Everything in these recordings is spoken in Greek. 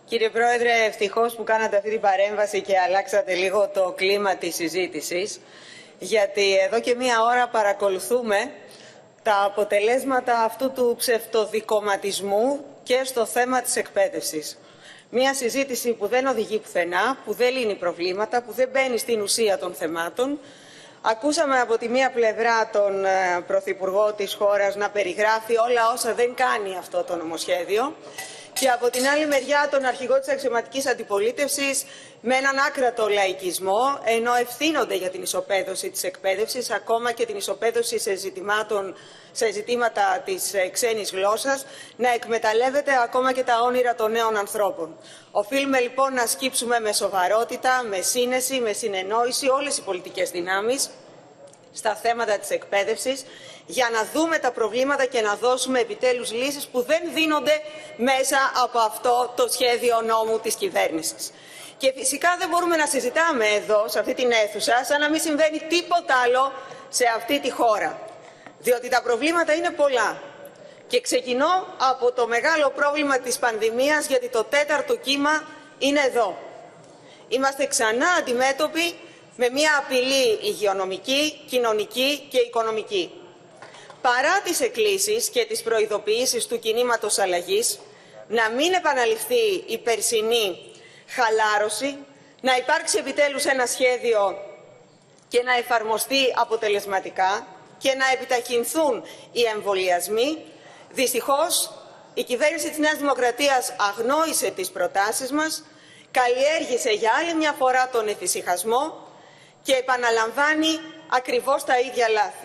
Κύριε Πρόεδρε, ευτυχώς που κάνατε αυτή την παρέμβαση και αλλάξατε λίγο το κλίμα της συζήτησης, γιατί εδώ και μία ώρα παρακολουθούμε τα αποτελέσματα αυτού του ψευτοδικομματισμού και στο θέμα της εκπαίδευσης. Μία συζήτηση που δεν οδηγεί πουθενά, που δεν λύνει προβλήματα, που δεν μπαίνει στην ουσία των θεμάτων. Ακούσαμε από τη μία πλευρά τον Πρωθυπουργό της χώρας να περιγράφει όλα όσα δεν κάνει αυτό το νομοσχέδιο και από την άλλη μεριά τον αρχηγό της αξιωματικής αντιπολίτευσης με έναν άκρατο λαϊκισμό, ενώ ευθύνονται για την ισοπαίδωση της εκπαίδευσης, ακόμα και την ισοπαίδωση σε ζητήματα της ξένης γλώσσας, να εκμεταλλεύεται ακόμα και τα όνειρα των νέων ανθρώπων. Οφείλουμε λοιπόν να σκύψουμε με σοβαρότητα, με σύνεση, με συνεννόηση όλες οι πολιτικές δυνάμεις στα θέματα της εκπαίδευσης, για να δούμε τα προβλήματα και να δώσουμε επιτέλους λύσεις που δεν δίνονται μέσα από αυτό το σχέδιο νόμου της κυβέρνησης. Και φυσικά δεν μπορούμε να συζητάμε εδώ, σε αυτή την αίθουσα, σαν να μην συμβαίνει τίποτα άλλο σε αυτή τη χώρα. Διότι τα προβλήματα είναι πολλά. Και ξεκινώ από το μεγάλο πρόβλημα της πανδημίας, γιατί το τέταρτο κύμα είναι εδώ. Είμαστε ξανά αντιμέτωποι με μια απειλή υγειονομική, κοινωνική και οικονομική. Παρά τις εκκλήσεις και τις προειδοποιήσεις του κινήματος αλλαγής, να μην επαναληφθεί η περσινή χαλάρωση, να υπάρξει επιτέλους ένα σχέδιο και να εφαρμοστεί αποτελεσματικά και να επιταχυνθούν οι εμβολιασμοί, δυστυχώς η κυβέρνηση της Νέας Δημοκρατίας αγνόησε τις προτάσεις μας, καλλιέργησε για άλλη μια φορά τον εφησυχασμό και επαναλαμβάνει ακριβώς τα ίδια λάθη.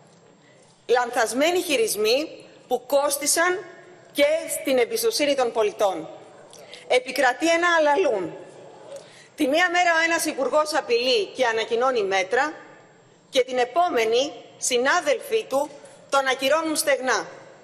Λανθασμένοι χειρισμοί που κόστισαν και στην εμπιστοσύνη των πολιτών. Επικρατεί ένα αλαλούν. Τη μία μέρα ο ένας υπουργός απειλεί και ανακοινώνει μέτρα και την επόμενη συνάδελφοί του τον ακυρώνουν στεγνά.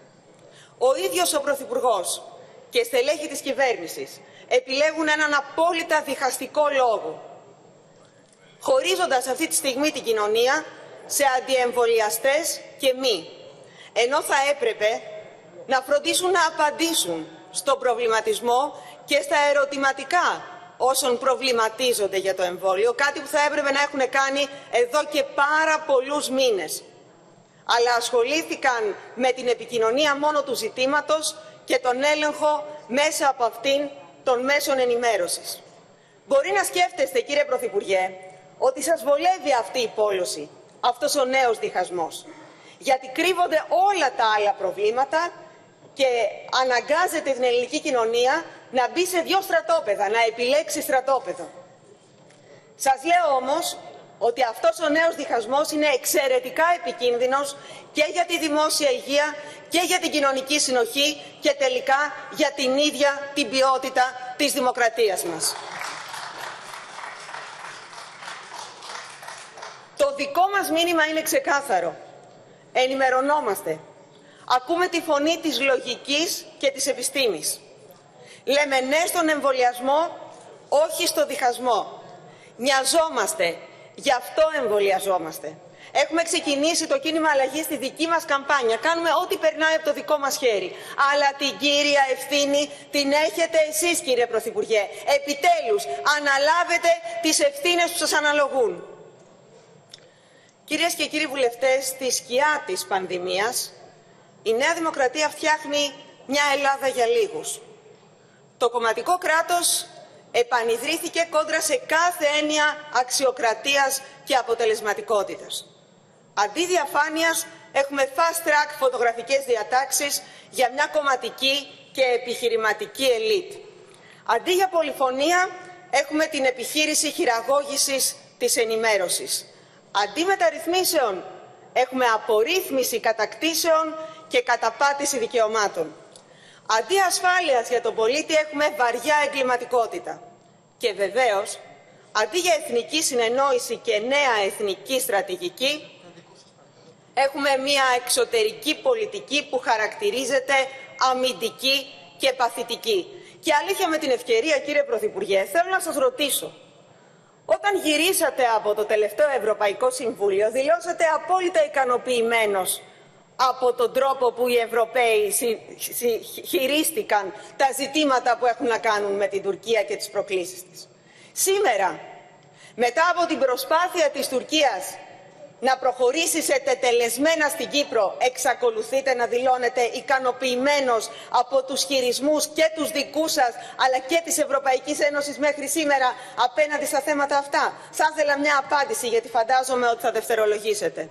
Ο ίδιος ο Πρωθυπουργός και στελέχη της κυβέρνησης επιλέγουν έναν απόλυτα διχαστικό λόγο, χωρίζοντας αυτή τη στιγμή την κοινωνία σε αντιεμβολιαστές και μη, ενώ θα έπρεπε να φροντίσουν να απαντήσουν στον προβληματισμό και στα ερωτηματικά όσων προβληματίζονται για το εμβόλιο, κάτι που θα έπρεπε να έχουν κάνει εδώ και πάρα πολλούς μήνες. Αλλά ασχολήθηκαν με την επικοινωνία μόνο του ζητήματος και τον έλεγχο μέσα από αυτήν των μέσων ενημέρωσης. Μπορεί να σκέφτεστε, κύριε Πρωθυπουργέ, ότι σας βολεύει αυτή η πόλωση, αυτός ο νέος διχασμός, γιατί κρύβονται όλα τα άλλα προβλήματα και αναγκάζεται την ελληνική κοινωνία να μπει σε δύο στρατόπεδα, να επιλέξει στρατόπεδο. Σας λέω όμως ότι αυτός ο νέος διχασμός είναι εξαιρετικά επικίνδυνος και για τη δημόσια υγεία και για την κοινωνική συνοχή και τελικά για την ίδια την ποιότητα της δημοκρατίας μας. Το δικό μας μήνυμα είναι ξεκάθαρο. Ενημερωνόμαστε. Ακούμε τη φωνή της λογικής και της επιστήμης. Λέμε ναι στον εμβολιασμό, όχι στο διχασμό. Νοιαζόμαστε, γι' αυτό εμβολιαζόμαστε. Έχουμε ξεκινήσει το κίνημα αλλαγής στη δική μας καμπάνια. Κάνουμε ό,τι περνάει από το δικό μας χέρι. Αλλά την κύρια ευθύνη την έχετε εσείς, κύριε Πρωθυπουργέ. Επιτέλους, αναλάβετε τις ευθύνες που σας αναλογούν. Κυρίες και κύριοι βουλευτές, στη σκιά της πανδημίας, η Νέα Δημοκρατία φτιάχνει μια Ελλάδα για λίγους. Το κομματικό κράτος επανιδρύθηκε κόντρα σε κάθε έννοια αξιοκρατίας και αποτελεσματικότητας. Αντί διαφάνειας, έχουμε fast track φωτογραφικές διατάξεις για μια κομματική και επιχειρηματική ελίτ. Αντί για πολυφωνία, έχουμε την επιχείρηση χειραγώγησης της ενημέρωσης. Αντί μεταρρυθμίσεων, έχουμε απορρίθμιση κατακτήσεων και καταπάτηση δικαιωμάτων. Αντί ασφάλειας για τον πολίτη, έχουμε βαριά εγκληματικότητα. Και βεβαίως, αντί για εθνική συνεννόηση και νέα εθνική στρατηγική, έχουμε μια εξωτερική πολιτική που χαρακτηρίζεται αμυντική και παθητική. Και αλήθεια, με την ευκαιρία, κύριε Πρωθυπουργέ, θέλω να σας ρωτήσω. Όταν γυρίσατε από το τελευταίο Ευρωπαϊκό Συμβούλιο, δηλώσατε απόλυτα ικανοποιημένος από τον τρόπο που οι Ευρωπαίοι χειρίστηκαν τα ζητήματα που έχουν να κάνουν με την Τουρκία και τις προκλήσεις της. Σήμερα, μετά από την προσπάθεια της Τουρκίας να προχωρήσει σε τετελεσμένα στην Κύπρο, εξακολουθείτε να δηλώνετε ικανοποιημένος από τους χειρισμούς και τους δικούς σας, αλλά και της Ευρωπαϊκής Ένωσης μέχρι σήμερα απέναντι στα θέματα αυτά? Θα ήθελα μια απάντηση, γιατί φαντάζομαι ότι θα δευτερολογήσετε.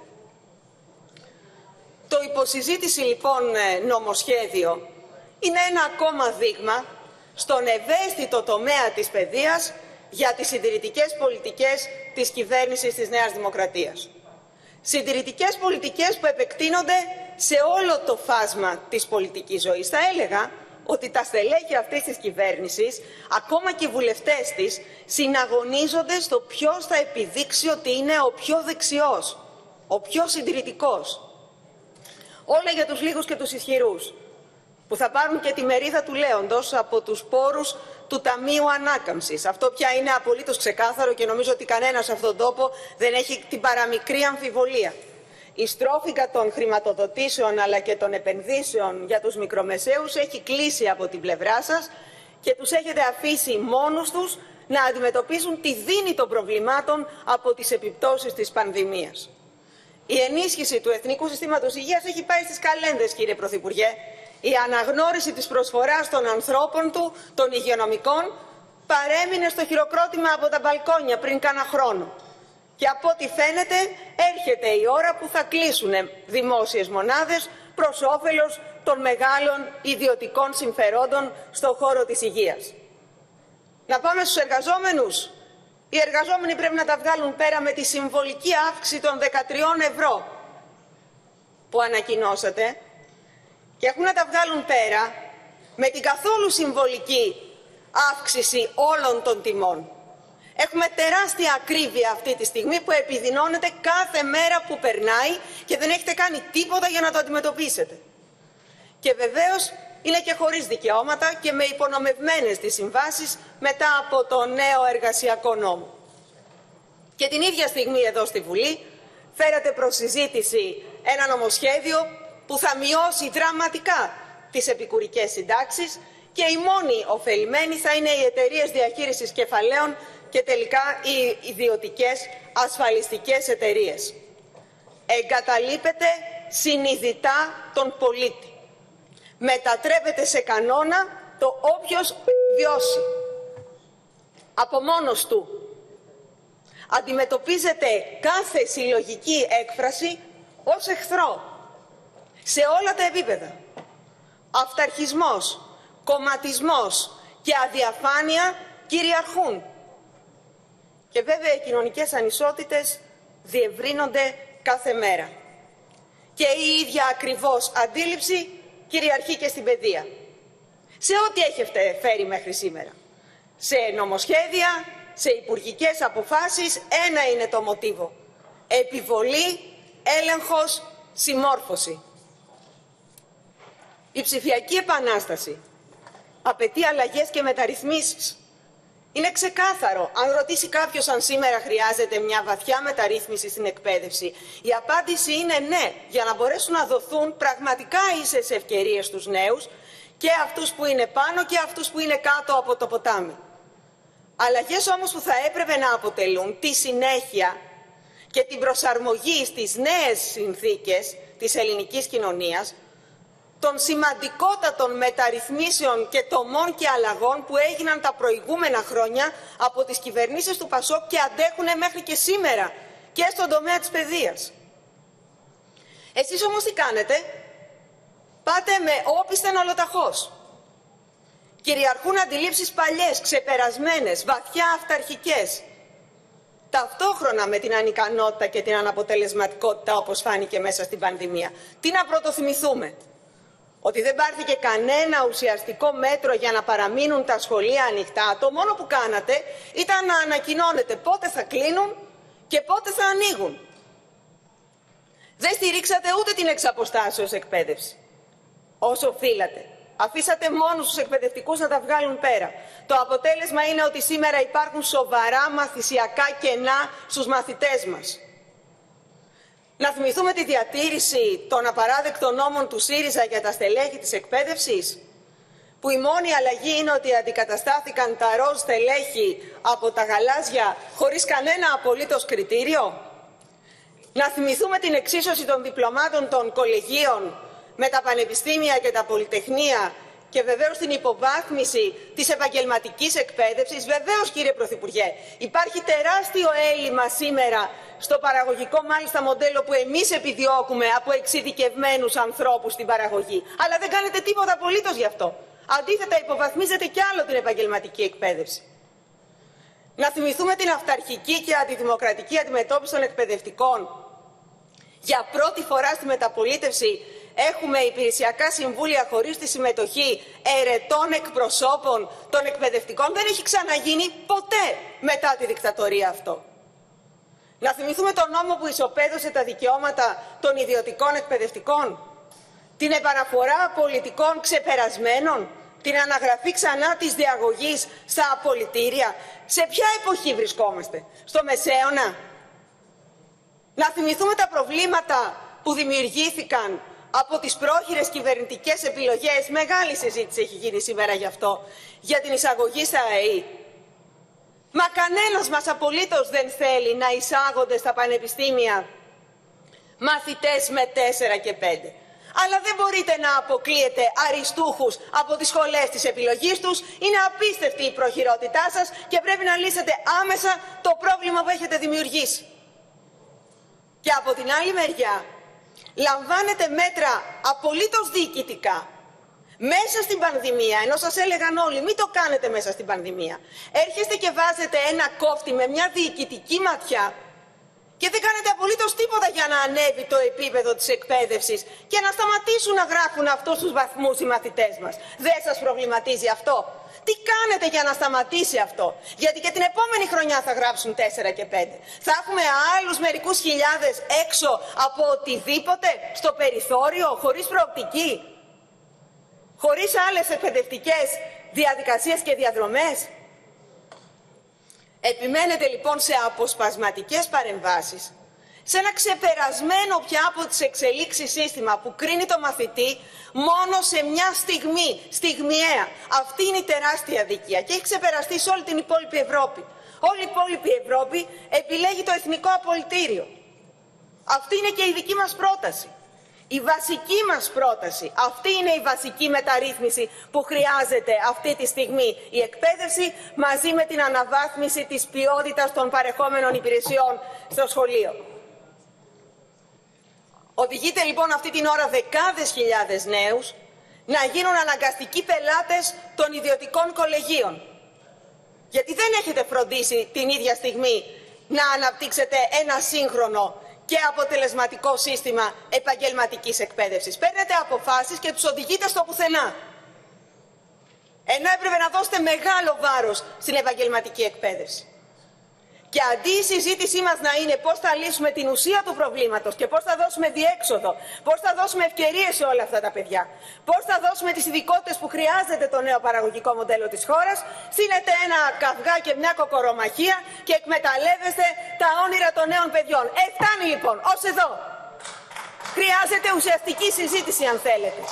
Το υποσυζήτηση λοιπόν νομοσχέδιο είναι ένα ακόμα δείγμα στον ευαίσθητο τομέα της παιδείας για τις συντηρητικές πολιτικές της κυβέρνησης της Νέας Δημοκρατίας. Συντηρητικές πολιτικές που επεκτείνονται σε όλο το φάσμα της πολιτικής ζωής. Θα έλεγα ότι τα στελέχη αυτής της κυβέρνησης, ακόμα και οι βουλευτές της, συναγωνίζονται στο ποιος θα επιδείξει ότι είναι ο πιο δεξιός, ο πιο συντηρητικός. Όλα για τους λίγους και τους ισχυρούς, που θα πάρουν και τη μερίδα του λέοντος από τους πόρους του Ταμείου Ανάκαμψης. Αυτό πια είναι απολύτως ξεκάθαρο και νομίζω ότι κανένας σε αυτόν τον τόπο δεν έχει την παραμικρή αμφιβολία. Η στρόφιγγα των χρηματοδοτήσεων αλλά και των επενδύσεων για τους μικρομεσαίους έχει κλείσει από την πλευρά σας και τους έχετε αφήσει μόνους τους να αντιμετωπίσουν τη δίνη των προβλημάτων από τις επιπτώσεις της πανδημίας. Η ενίσχυση του Εθνικού Συστήματος Υγείας έχει πάει στις καλένδες, κύριε Πρωθυπουργέ. Η αναγνώριση της προσφοράς των ανθρώπων του, των υγειονομικών, παρέμεινε στο χειροκρότημα από τα μπαλκόνια πριν κάνα χρόνο. Και από ό,τι φαίνεται έρχεται η ώρα που θα κλείσουν δημόσιες μονάδες προς όφελος των μεγάλων ιδιωτικών συμφερόντων στον χώρο της υγείας. Να πάμε στους εργαζόμενους. Οι εργαζόμενοι πρέπει να τα βγάλουν πέρα με τη συμβολική αύξηση των 13 ευρώ που ανακοινώσατε και έχουν να τα βγάλουν πέρα με την καθόλου συμβολική αύξηση όλων των τιμών. Έχουμε τεράστια ακρίβεια αυτή τη στιγμή που επιδεινώνεται κάθε μέρα που περνάει και δεν έχετε κάνει τίποτα για να το αντιμετωπίσετε. Και βεβαίως είναι και χωρίς δικαιώματα και με υπονομευμένες τις συμβάσεις μετά από το νέο εργασιακό νόμο. Και την ίδια στιγμή εδώ στη Βουλή φέρατε προς συζήτηση ένα νομοσχέδιο που θα μειώσει δραματικά τις επικουρικές συντάξεις και οι μόνοι ωφελημένοι θα είναι οι εταιρείες διαχείρισης κεφαλαίων και τελικά οι ιδιωτικές ασφαλιστικές εταιρείες. Εγκαταλείπετε συνειδητά τον πολίτη. Μετατρέπεται σε κανόνα το όποιος βιώσει. Από μόνος του. Αντιμετωπίζετε κάθε συλλογική έκφραση ως εχθρό. Σε όλα τα επίπεδα. Αυταρχισμός, κομματισμός και αδιαφάνεια κυριαρχούν. Και βέβαια οι κοινωνικές ανισότητες διευρύνονται κάθε μέρα. Και η ίδια ακριβώς αντίληψη κυριαρχεί και στην παιδεία. Σε ό,τι έχετε φέρει μέχρι σήμερα. Σε νομοσχέδια, σε υπουργικές αποφάσεις, ένα είναι το μοτίβο. Επιβολή, έλεγχος, συμμόρφωση. Η ψηφιακή επανάσταση απαιτεί αλλαγές και μεταρρυθμίσεις. Είναι ξεκάθαρο. Αν ρωτήσει κάποιος αν σήμερα χρειάζεται μια βαθιά μεταρρύθμιση στην εκπαίδευση, η απάντηση είναι ναι, για να μπορέσουν να δοθούν πραγματικά ίσες ευκαιρίες στους νέους και αυτούς που είναι πάνω και αυτούς που είναι κάτω από το ποτάμι. Αλλαγές όμως που θα έπρεπε να αποτελούν τη συνέχεια και την προσαρμογή στις νέες συνθήκες της ελληνικής κοινωνίας, των σημαντικότατων μεταρρυθμίσεων και τομών και αλλαγών που έγιναν τα προηγούμενα χρόνια από τις κυβερνήσεις του Πασόκ και αντέχουν μέχρι και σήμερα και στον τομέα της παιδείας. Εσείς όμως τι κάνετε? Πάτε με όπισθεν ολοταχώς. Κυριαρχούν αντιλήψεις παλιές, ξεπερασμένες, βαθιά αυταρχικές. Ταυτόχρονα με την ανικανότητα και την αναποτελεσματικότητα όπως φάνηκε μέσα στην πανδημία. Τι να πρωτοθυμηθούμε? Ότι δεν πάρθηκε κανένα ουσιαστικό μέτρο για να παραμείνουν τα σχολεία ανοιχτά. Το μόνο που κάνατε ήταν να ανακοινώνετε πότε θα κλείνουν και πότε θα ανοίγουν. Δεν στηρίξατε ούτε την εξαποστάσεως εκπαίδευση όσο οφείλατε. Αφήσατε μόνους τους εκπαιδευτικούς να τα βγάλουν πέρα. Το αποτέλεσμα είναι ότι σήμερα υπάρχουν σοβαρά μαθησιακά κενά στους μαθητές μας. Να θυμηθούμε τη διατήρηση των απαράδεκτων νόμων του ΣΥΡΙΖΑ για τα στελέχη της εκπαίδευσης, που η μόνη αλλαγή είναι ότι αντικαταστάθηκαν τα ροζ στελέχη από τα γαλάζια χωρίς κανένα απολύτως κριτήριο. Να θυμηθούμε την εξίσωση των διπλωμάτων των κολεγίων με τα πανεπιστήμια και τα πολυτεχνία και βεβαίως την υποβάθμιση της επαγγελματικής εκπαίδευσης. Βεβαίως, κύριε Πρωθυπουργέ, υπάρχει τεράστιο έλλειμμα σήμερα στο παραγωγικό μάλιστα μοντέλο που εμείς επιδιώκουμε από εξειδικευμένους ανθρώπους στην παραγωγή. Αλλά δεν κάνετε τίποτα απολύτως γι' αυτό. Αντίθετα, υποβαθμίζετε κι άλλο την επαγγελματική εκπαίδευση. Να θυμηθούμε την αυταρχική και αντιδημοκρατική αντιμετώπιση των εκπαιδευτικών. Για πρώτη φορά στη μεταπολίτευση έχουμε υπηρεσιακά συμβούλια χωρίς τη συμμετοχή ερετών εκπροσώπων των εκπαιδευτικών. Δεν έχει ξαναγίνει ποτέ μετά τη δικτατορία αυτό. Να θυμηθούμε τον νόμο που ισοπαίδωσε τα δικαιώματα των ιδιωτικών εκπαιδευτικών. Την επαναφορά πολιτικών ξεπερασμένων. Την αναγραφή ξανά της διαγωγής στα απολυτήρια. Σε ποια εποχή βρισκόμαστε? Στο Μεσαίωνα? Να θυμηθούμε τα προβλήματα που δημιουργήθηκαν από τις πρόχειρες κυβερνητικές επιλογές. Μεγάλη συζήτηση έχει γίνει σήμερα γι' αυτό, για την εισαγωγή στα ΑΕΗ. Μα κανένας μας απολύτως δεν θέλει να εισάγονται στα πανεπιστήμια μαθητές με 4 και 5. Αλλά δεν μπορείτε να αποκλείετε αριστούχους από τις σχολές της επιλογής τους. Είναι απίστευτη η προχειρότητά σας και πρέπει να λύσετε άμεσα το πρόβλημα που έχετε δημιουργήσει. Και από την άλλη μεριά, λαμβάνετε μέτρα απολύτως διοικητικά μέσα στην πανδημία, ενώ σας έλεγαν όλοι μην το κάνετε μέσα στην πανδημία. Έρχεστε και βάζετε ένα κόφτη με μια διοικητική ματιά και δεν κάνετε απολύτως τίποτα για να ανέβει το επίπεδο της εκπαίδευσης και να σταματήσουν να γράφουν αυτούς τους βαθμούς οι μαθητές μας. Δεν σας προβληματίζει αυτό? Τι κάνετε για να σταματήσει αυτό? Γιατί και την επόμενη χρονιά θα γράψουν 4 και 5. Θα έχουμε άλλους μερικούς χιλιάδες έξω από οτιδήποτε, στο περιθώριο, χωρίς προοπτική, χωρίς άλλες εκπαιδευτικές διαδικασίες και διαδρομές. Επιμένετε λοιπόν σε αποσπασματικές παρεμβάσεις, σε ένα ξεπερασμένο πια από τις εξελίξεις σύστημα που κρίνει το μαθητή μόνο σε μια στιγμή, στιγμιαία. Αυτή είναι η τεράστια αδικία και έχει ξεπεραστεί σε όλη την υπόλοιπη Ευρώπη. Όλη η υπόλοιπη Ευρώπη επιλέγει το εθνικό απολυτήριο. Αυτή είναι και η δική μας πρόταση. Η βασική μας πρόταση, αυτή είναι η βασική μεταρρύθμιση που χρειάζεται αυτή τη στιγμή η εκπαίδευση, μαζί με την αναβάθμιση της ποιότητας των παρεχόμενων υπηρεσιών στο σχολείο. Οδηγείται λοιπόν αυτή την ώρα δεκάδες χιλιάδες νέους να γίνουν αναγκαστικοί πελάτες των ιδιωτικών κολεγίων. Γιατί δεν έχετε φροντίσει την ίδια στιγμή να αναπτύξετε ένα σύγχρονο και αποτελεσματικό σύστημα επαγγελματικής εκπαίδευσης. Παίρνετε αποφάσεις και τους οδηγείτε στο πουθενά. Ενώ έπρεπε να δώσετε μεγάλο βάρος στην επαγγελματική εκπαίδευση. Και αντί η συζήτησή μας να είναι πώς θα λύσουμε την ουσία του προβλήματος και πώς θα δώσουμε διέξοδο, πώς θα δώσουμε ευκαιρίες σε όλα αυτά τα παιδιά, πώς θα δώσουμε τις ειδικότητες που χρειάζεται το νέο παραγωγικό μοντέλο της χώρας, στείλετε ένα καυγά και μια κοκορομαχία και εκμεταλλεύεστε τα όνειρα των νέων παιδιών. Φτάνει λοιπόν, ως εδώ. Χρειάζεται ουσιαστική συζήτηση αν θέλετε.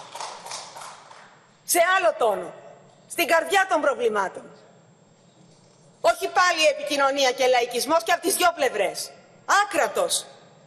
Σε άλλο τόνο, στην καρδιά των προβλημάτων. Όχι πάλι επικοινωνία και λαϊκισμός και από τις δυο πλευρές. Άκρατος.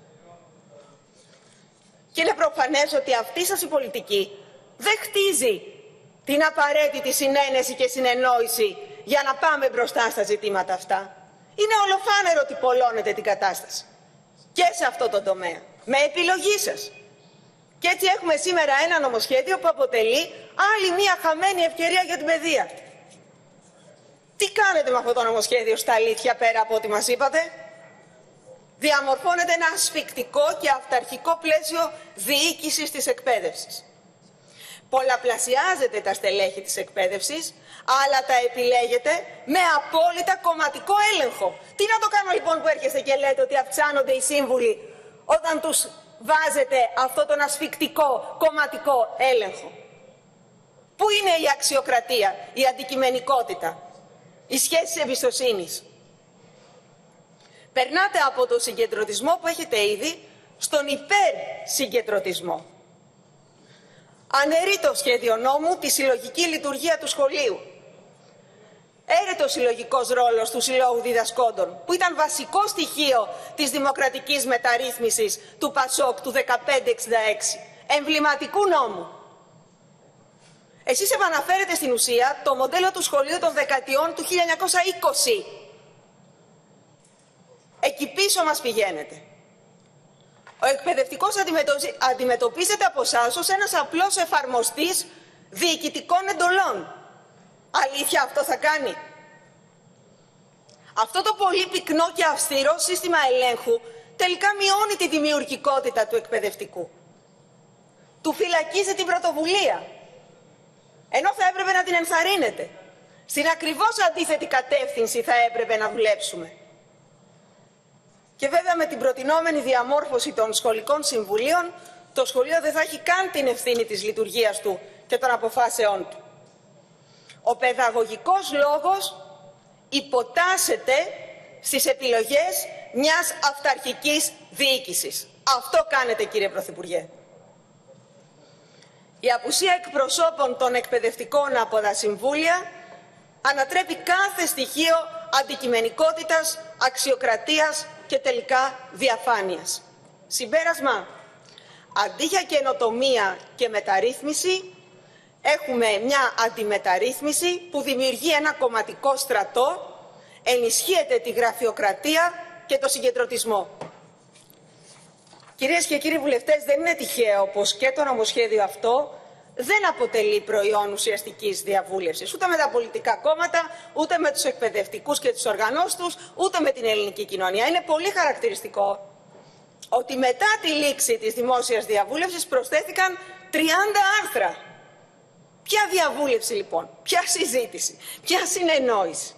Και είναι προφανές ότι αυτή σας η πολιτική δεν χτίζει την απαραίτητη συνένεση και συνεννόηση για να πάμε μπροστά στα ζητήματα αυτά. Είναι ολοφάνερο ότι πολλώνετε την κατάσταση. Και σε αυτό το τομέα. Με επιλογή σας. Και έτσι έχουμε σήμερα ένα νομοσχέδιο που αποτελεί άλλη μια χαμένη ευκαιρία για την παιδεία. Τι κάνετε με αυτό το νομοσχέδιο στα αλήθεια πέρα από ό,τι μας είπατε? Διαμορφώνεται ένα ασφικτικό και αυταρχικό πλαίσιο διοίκησης της εκπαίδευσης. Πολλαπλασιάζετε τα στελέχη της εκπαίδευσης, αλλά τα επιλέγετε με απόλυτα κομματικό έλεγχο. Τι να το κάνω λοιπόν που έρχεστε και λέτε ότι αυξάνονται οι σύμβουλοι όταν τους βάζετε αυτό τον ασφικτικό κομματικό έλεγχο? Πού είναι η αξιοκρατία, η αντικειμενικότητα? Η σχέση εμπιστοσύνης. Περνάτε από το συγκεντρωτισμό που έχετε ήδη στον υπερσυγκεντρωτισμό. Αναιρεί το σχέδιο νόμου τη συλλογική λειτουργία του σχολείου. Έρετο συλλογικός ρόλος του Συλλόγου Διδασκόντων, που ήταν βασικό στοιχείο της δημοκρατικής μεταρρύθμισης του ΠΑΣΟΚ του 1566, εμβληματικού νόμου. Εσείς επαναφέρετε στην ουσία το μοντέλο του σχολείου των δεκαετιών του 1920. Εκεί πίσω μας πηγαίνετε. Ο εκπαιδευτικός αντιμετωπίζεται από εσάς ως ένας απλός εφαρμοστής διοικητικών εντολών. Αλήθεια αυτό θα κάνει? Αυτό το πολύ πυκνό και αυστηρό σύστημα ελέγχου τελικά μειώνει τη δημιουργικότητα του εκπαιδευτικού. Του φυλακίζει την πρωτοβουλία, ενώ θα έπρεπε να την ενθαρρύνετε. Στην ακριβώς αντίθετη κατεύθυνση θα έπρεπε να δουλέψουμε. Και βέβαια με την προτινόμενη διαμόρφωση των σχολικών συμβουλίων, το σχολείο δεν θα έχει καν την ευθύνη της λειτουργίας του και των αποφάσεών του. Ο παιδαγωγικός λόγος υποτάσσεται στις επιλογές μιας αυταρχικής διοίκησης. Αυτό κάνετε, κύριε Πρωθυπουργέ. Η απουσία εκπροσώπων των εκπαιδευτικών από τα συμβούλια ανατρέπει κάθε στοιχείο αντικειμενικότητας, αξιοκρατίας και τελικά διαφάνειας. Συμπέρασμα, αντί για καινοτομία και μεταρρύθμιση, έχουμε μια αντιμεταρρύθμιση που δημιουργεί ένα κομματικό στρατό, ενισχύεται τη γραφειοκρατία και το συγκεντρωτισμό. Κυρίες και κύριοι βουλευτές, δεν είναι τυχαίο πως και το νομοσχέδιο αυτό δεν αποτελεί προϊόν ουσιαστικής διαβούλευσης, ούτε με τα πολιτικά κόμματα, ούτε με τους εκπαιδευτικούς και τους οργανώσεις τους, ούτε με την ελληνική κοινωνία. Είναι πολύ χαρακτηριστικό ότι μετά τη λήξη της δημόσιας διαβούλευσης προσθέθηκαν 30 άρθρα. Ποια διαβούλευση λοιπόν, ποια συζήτηση, ποια συνεννόηση?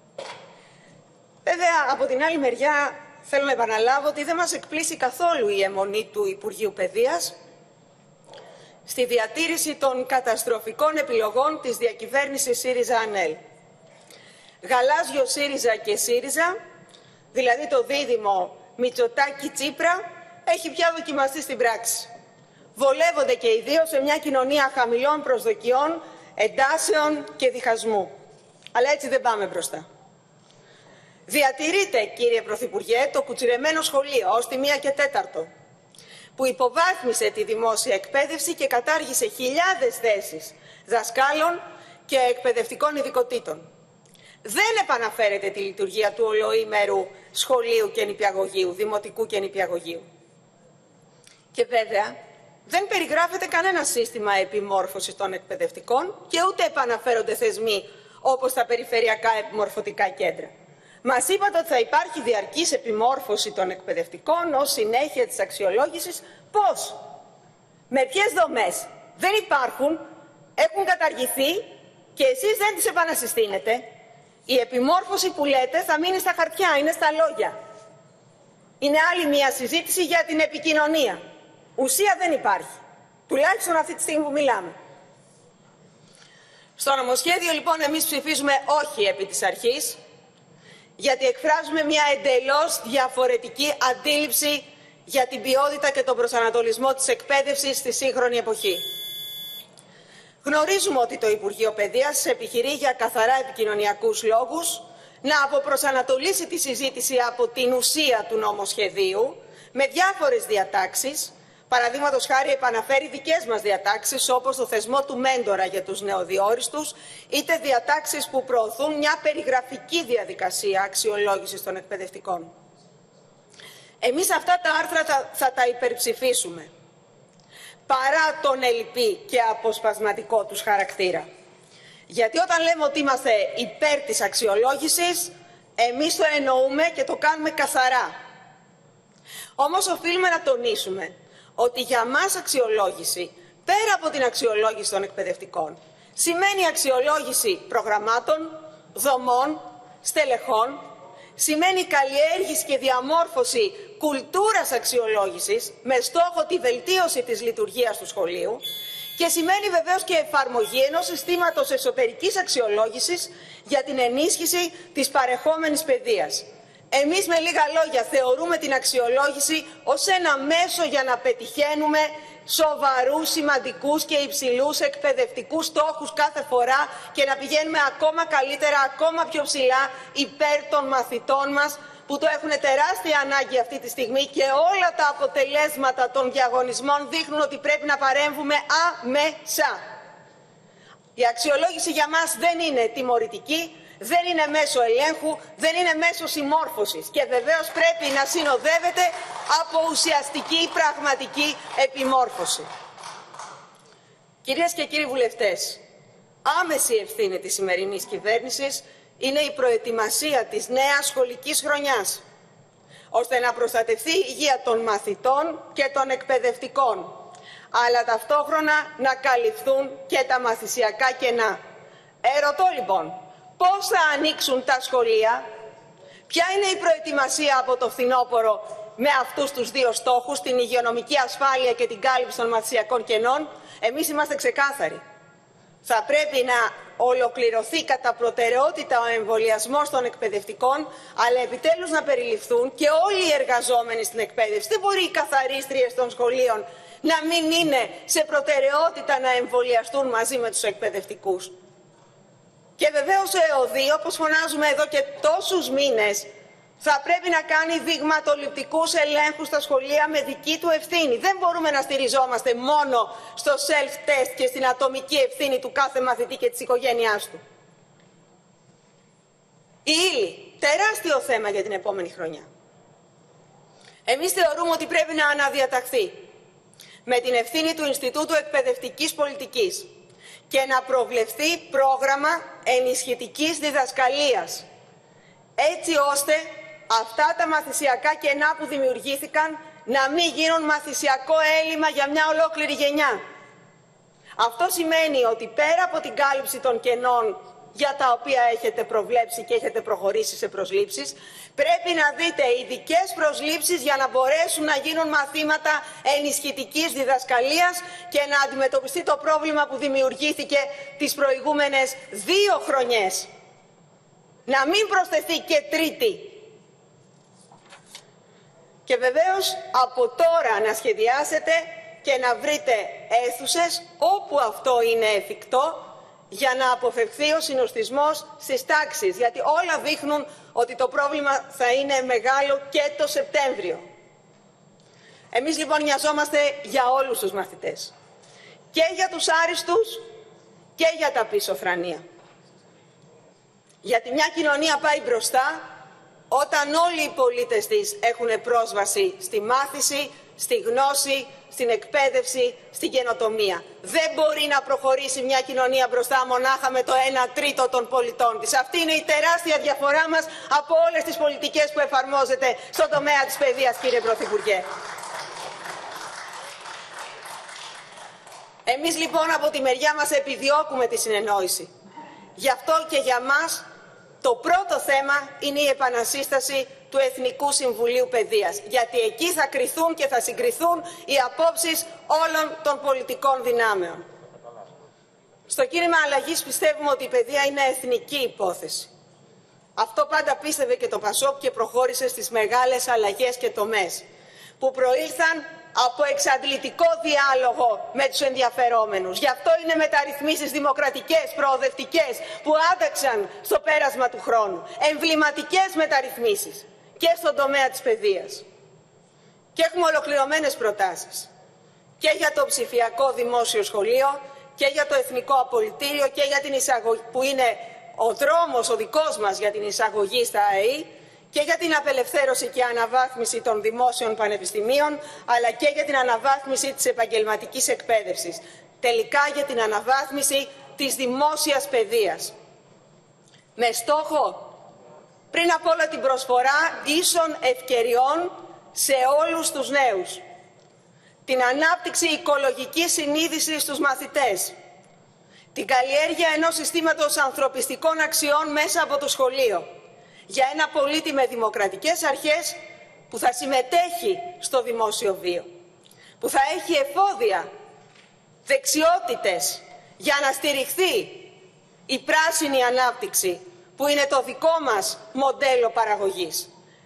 Βέβαια, από την άλλη μεριά, θέλω να επαναλάβω ότι δεν μας εκπλήσει καθόλου η αιμονή του Υπουργείου Παιδείας στη διατήρηση των καταστροφικών επιλογών της διακυβέρνησης ΣΥΡΙΖΑ-ΑΝΕΛ. Γαλάζιο ΣΥΡΙΖΑ και ΣΥΡΙΖΑ, δηλαδή το δίδυμο Μητσοτάκη-Τσίπρα, έχει πια δοκιμαστεί στην πράξη. Βολεύονται και οι δύο σε μια κοινωνία χαμηλών προσδοκιών, εντάσεων και διχασμού. Αλλά έτσι δεν πάμε μπροστά. Διατηρείται, κύριε Πρωθυπουργέ, το κουτσιρεμένο σχολείο ως τη 1 και 4, που υποβάθμισε τη δημόσια εκπαίδευση και κατάργησε χιλιάδες θέσεις δασκάλων και εκπαιδευτικών ειδικοτήτων. Δεν επαναφέρεται τη λειτουργία του ολοήμερου σχολείου και νηπιαγωγείου, δημοτικού και νηπιαγωγείου. Και βέβαια, δεν περιγράφεται κανένα σύστημα επιμόρφωσης των εκπαιδευτικών και ούτε επαναφέρονται θεσμοί όπως τα περιφερειακά επιμορφωτικά κέντρα. Μας είπατε ότι θα υπάρχει διαρκής επιμόρφωση των εκπαιδευτικών ως συνέχεια της αξιολόγησης. Πώς? Με ποιες δομές? Δεν υπάρχουν, έχουν καταργηθεί και εσείς δεν τις επανασυστήνετε. Η επιμόρφωση που λέτε θα μείνει στα χαρτιά, είναι στα λόγια. Είναι άλλη μια συζήτηση για την επικοινωνία. Ουσία δεν υπάρχει. Τουλάχιστον αυτή τη στιγμή που μιλάμε. Στο νομοσχέδιο λοιπόν εμείς ψηφίζουμε όχι επί της αρχής, γιατί εκφράζουμε μια εντελώς διαφορετική αντίληψη για την ποιότητα και τον προσανατολισμό της εκπαίδευσης στη σύγχρονη εποχή. Γνωρίζουμε ότι το Υπουργείο Παιδείας επιχειρεί για καθαρά επικοινωνιακούς λόγους να αποπροσανατολίσει τη συζήτηση από την ουσία του νομοσχεδίου με διάφορες διατάξεις. Παραδείγματος χάρη επαναφέρει δικές μας διατάξεις όπως το θεσμό του μέντορα για τους νεοδιόριστους, είτε διατάξεις που προωθούν μια περιγραφική διαδικασία αξιολόγησης των εκπαιδευτικών. Εμείς αυτά τα άρθρα θα τα υπερψηφίσουμε, παρά τον ελλειπή και αποσπασματικό τους χαρακτήρα. Γιατί όταν λέμε ότι είμαστε υπέρ της αξιολόγησης, εμείς το εννοούμε και το κάνουμε καθαρά. Όμως οφείλουμε να τονίσουμε ότι για μας αξιολόγηση, πέρα από την αξιολόγηση των εκπαιδευτικών, σημαίνει αξιολόγηση προγραμμάτων, δομών, στελεχών, σημαίνει καλλιέργηση και διαμόρφωση κουλτούρας αξιολόγησης με στόχο τη βελτίωση της λειτουργίας του σχολείου και σημαίνει βεβαίως και εφαρμογή ενός συστήματος εσωτερικής αξιολόγησης για την ενίσχυση της παρεχόμενης παιδείας. Εμείς με λίγα λόγια θεωρούμε την αξιολόγηση ως ένα μέσο για να πετυχαίνουμε σοβαρούς, σημαντικούς και υψηλούς εκπαιδευτικούς στόχους κάθε φορά και να πηγαίνουμε ακόμα καλύτερα, ακόμα πιο ψηλά υπέρ των μαθητών μας που το έχουν τεράστια ανάγκη αυτή τη στιγμή και όλα τα αποτελέσματα των διαγωνισμών δείχνουν ότι πρέπει να παρέμβουμε άμεσα. Η αξιολόγηση για μας δεν είναι τιμωρητική, δεν είναι μέσο ελέγχου, δεν είναι μέσο συμμόρφωσης και βεβαίως πρέπει να συνοδεύεται από ουσιαστική πραγματική επιμόρφωση. Κυρίες και κύριοι βουλευτές, άμεση ευθύνη της σημερινής κυβέρνησης είναι η προετοιμασία της νέας σχολικής χρονιάς, ώστε να προστατευτεί η υγεία των μαθητών και των εκπαιδευτικών, αλλά ταυτόχρονα να καλυφθούν και τα μαθησιακά κενά. Ερωτώ λοιπόν, πώς θα ανοίξουν τα σχολεία, ποια είναι η προετοιμασία από το φθινόπωρο με αυτούς τους δύο στόχους, την υγειονομική ασφάλεια και την κάλυψη των μαθησιακών κενών? Εμείς είμαστε ξεκάθαροι. Θα πρέπει να ολοκληρωθεί κατά προτεραιότητα ο εμβολιασμός των εκπαιδευτικών, αλλά επιτέλους να περιληφθούν και όλοι οι εργαζόμενοι στην εκπαίδευση. Δεν μπορεί οι καθαρίστριες των σχολείων να μην είναι σε προτεραιότητα να εμβολιαστούν μαζί με τους εκπαιδευτικούς. Και βεβαίως ο ΕΟΔΗ, όπως φωνάζουμε εδώ και τόσους μήνες, θα πρέπει να κάνει δειγματοληπτικούς ελέγχους στα σχολεία με δική του ευθύνη. Δεν μπορούμε να στηριζόμαστε μόνο στο self-test και στην ατομική ευθύνη του κάθε μαθητή και της οικογένειάς του. Η ύλη, τεράστιο θέμα για την επόμενη χρονιά. Εμείς θεωρούμε ότι πρέπει να αναδιαταχθεί με την ευθύνη του Ινστιτούτου Εκπαιδευτικής Πολιτικής και να προβλεφθεί πρόγραμμα ενισχυτικής διδασκαλίας, έτσι ώστε αυτά τα μαθησιακά κενά που δημιουργήθηκαν να μην γίνουν μαθησιακό έλλειμμα για μια ολόκληρη γενιά. Αυτό σημαίνει ότι πέρα από την κάλυψη των κενών για τα οποία έχετε προβλέψει και έχετε προχωρήσει σε προσλήψεις, πρέπει να δείτε ειδικές προσλήψεις για να μπορέσουν να γίνουν μαθήματα ενισχυτικής διδασκαλίας και να αντιμετωπιστεί το πρόβλημα που δημιουργήθηκε τις προηγούμενες 2 χρονιές. Να μην προσθεθεί και τρίτη. Και βεβαίως από τώρα να σχεδιάσετε και να βρείτε αίθουσες όπου αυτό είναι εφικτό, για να αποφευχθεί ο συνοστισμός στις τάξεις, γιατί όλα δείχνουν ότι το πρόβλημα θα είναι μεγάλο και το Σεπτέμβριο. Εμείς λοιπόν νοιαζόμαστε για όλους τους μαθητές, και για τους άριστους και για τα πίσω φρανία. Γιατί μια κοινωνία πάει μπροστά όταν όλοι οι πολίτες της έχουν πρόσβαση στη μάθηση, στη γνώση, στην εκπαίδευση, στην καινοτομία. Δεν μπορεί να προχωρήσει μια κοινωνία μπροστά μονάχα με το 1/3 των πολιτών της. Αυτή είναι η τεράστια διαφορά μας από όλες τις πολιτικές που εφαρμόζεται στον τομέα της παιδείας, κύριε Πρωθυπουργέ. Εμείς λοιπόν από τη μεριά μας επιδιώκουμε τη συνεννόηση. Γι' αυτό και για μας το πρώτο θέμα είναι η επανασύσταση του Εθνικού Συμβουλίου Παιδείας. Γιατί εκεί θα κριθούν και θα συγκριθούν οι απόψεις όλων των πολιτικών δυνάμεων. Στο κίνημα αλλαγής πιστεύουμε ότι η παιδεία είναι εθνική υπόθεση. Αυτό πάντα πίστευε και το ΠΑΣΟΚ και προχώρησε στις μεγάλες αλλαγές και τομές που προήλθαν από εξαντλητικό διάλογο με τους ενδιαφερόμενους. Γι' αυτό είναι μεταρρυθμίσεις δημοκρατικές, προοδευτικές, που άνταξαν στο πέρασμα του χρόνου. Εμβληματικές μεταρρυθμίσεις και στον τομέα της παιδείας. Και έχουμε ολοκληρωμένες προτάσεις και για το ψηφιακό δημόσιο σχολείο και για το εθνικό απολυτήριο και για την εισαγωγή, που είναι ο δρόμος ο δικός μας για την εισαγωγή στα ΑΕΗ, και για την απελευθέρωση και αναβάθμιση των δημόσιων πανεπιστημίων, αλλά και για την αναβάθμιση της επαγγελματικής εκπαίδευσης. Τελικά για την αναβάθμιση της δημόσιας παιδείας. Με στόχο, πριν απ' όλα, την προσφορά ίσων ευκαιριών σε όλους τους νέους. Την ανάπτυξη οικολογικής συνείδησης στους μαθητές. Την καλλιέργεια ενός συστήματος ανθρωπιστικών αξιών μέσα από το σχολείο. Για ένα πολίτη με δημοκρατικές αρχές που θα συμμετέχει στο δημόσιο βίο, που θα έχει εφόδια, δεξιότητες για να στηριχθεί η πράσινη ανάπτυξη που είναι το δικό μας μοντέλο παραγωγής.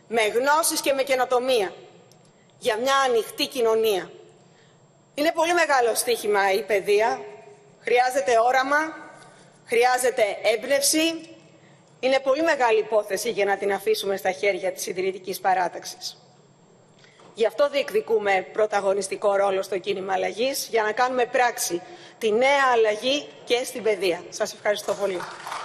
με γνώσεις και με καινοτομία για μια ανοιχτή κοινωνία. Είναι πολύ μεγάλο στοίχημα η παιδεία. Χρειάζεται όραμα, χρειάζεται έμπνευση. Είναι πολύ μεγάλη υπόθεση για να την αφήσουμε στα χέρια της συντηρητικής παράταξης. Γι' αυτό διεκδικούμε πρωταγωνιστικό ρόλο στο κίνημα αλλαγής, για να κάνουμε πράξη τη νέα αλλαγή και στην παιδεία. Σας ευχαριστώ πολύ.